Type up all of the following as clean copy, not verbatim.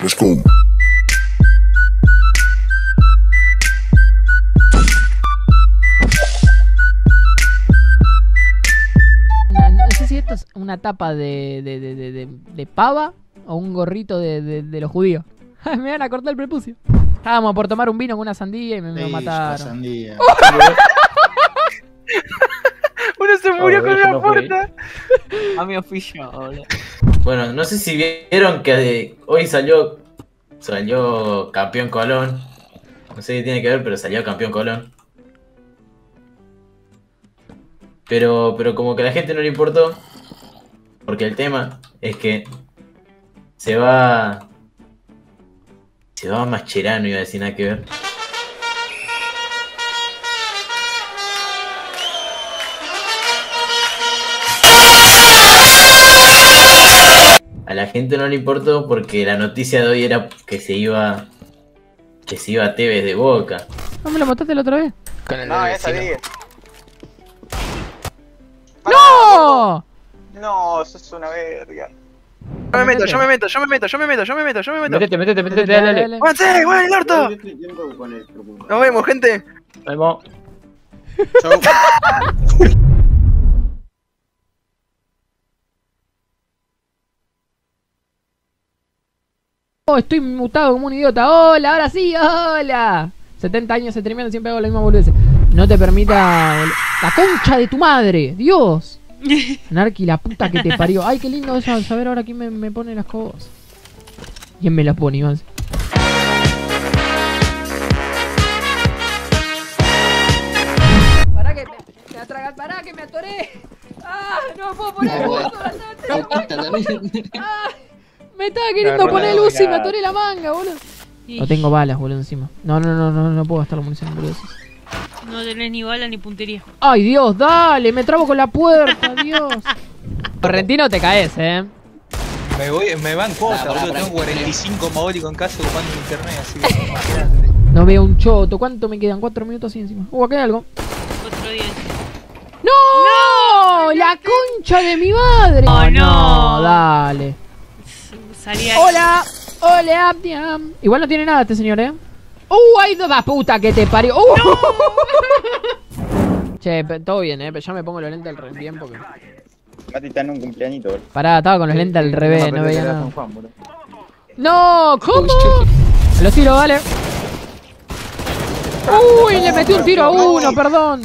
Let's go. No sé si esto es una tapa de pava o un gorrito de los judíos. Me van a cortar el prepucio. Estábamos por tomar un vino con una sandía y me mataron. Sandía. Uno se murió con una puerta. A mi oficio, boludo. Bueno, no sé si vieron que hoy salió campeón Colón. No sé qué tiene que ver, pero salió campeón Colón. Pero como que a la gente no le importó. Porque el tema es que se va Mascherano, iba a decir nada que ver. A la gente no le importó porque la noticia de hoy era que se iba Tevez de Boca. ¿No me lo mataste la otra vez? No, esa diga. ¡No! No, eso es una verga. Yo me meto. Métete, dale. ¡Muévanse, muevan el orto! Nos vemos, gente. Nos vemos. Chau. Oh, estoy mutado como un idiota. Hola, ahora sí, hola. 70 años se terminan, siempre hago la misma boludez. No te permita... La concha de tu madre, Dios. Narqui, la puta que te parió. Ay, qué lindo eso, saber ahora quién me pone las cosas. ¿Quién me las pone, Iván? Pará que me atoré. Ah, no me puedo poner el buzo. Ah, me estaba queriendo poner luz y me atoré la manga, boludo. No tengo balas, boludo, encima. No puedo gastar la munición, boludo. No tenés ni bala ni puntería. Ay, Dios, dale, me trabo con la puerta, Dios. Correntino te caes, Me van cosas, boludo. Tengo 45 mogólicos en casa ocupando internet, así que imagínate. No veo un choto. ¿Cuánto me quedan? 4 minutos así encima. Acá hay algo. Otro día. ¡No! ¡La concha de mi madre! Oh, no, no. Dale. Salía. Hola, hola, Abdiam. Igual no tiene nada este señor, ¡ay, la puta que te parió! Che, todo bien, pero ya me pongo los lentes al revés bien porque... Mati está en un cumpleañito, boludo. Pará, estaba con los lentes al revés, no veía nada. ¡No! ¿Cómo? A los tiros, dale. ¡Uy! Le metí un tiro a uno, perdón.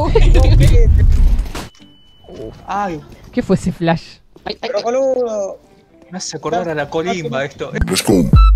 Ay, ¿Qué fue ese flash? Pero boludo. me hace acordar a la colimba esto. Let's go.